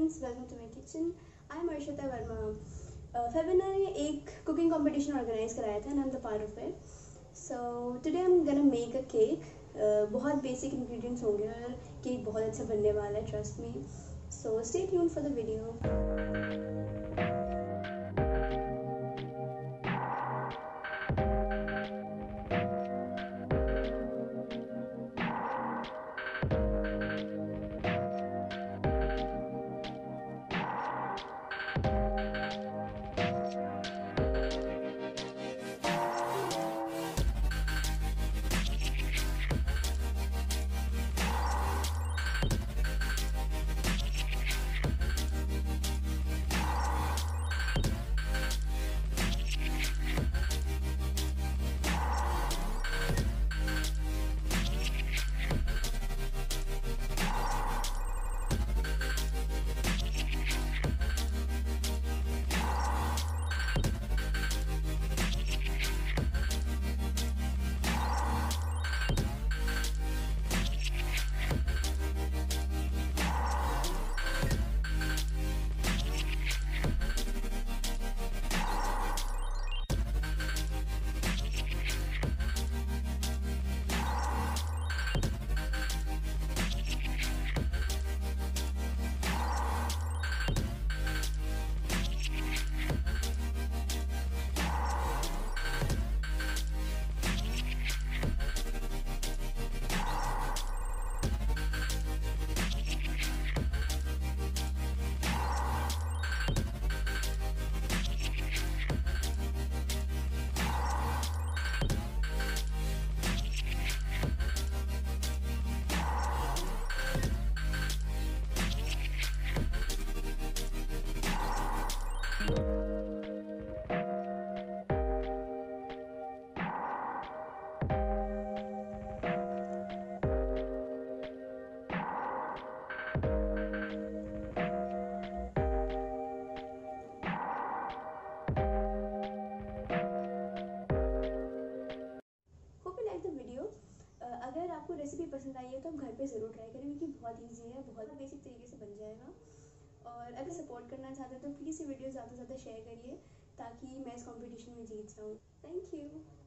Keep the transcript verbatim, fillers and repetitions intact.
friends, welcome to my kitchen. I am Arshita Verma. Uh, Febina ने एक cooking competition organize कराया था and I'm the part of it. So today I'm gonna make a cake. Uh, बहुत basic ingredients होंगे और cake बहुत अच्छा बनने वाला है, trust me. So stay tuned for the video. अगर आपको रेसिपी पसंद आई है तो आप घर पे ज़रूर ट्राई करें क्योंकि बहुत इजी है, बहुत बेसिक तरीके से बन जाएगा। और अगर सपोर्ट करना चाहते हो तो प्लीज़ ये वीडियो ज़्यादा से ज़्यादा शेयर करिए ताकि मैं इस कंपटीशन में जीत जाऊँ। Thank you.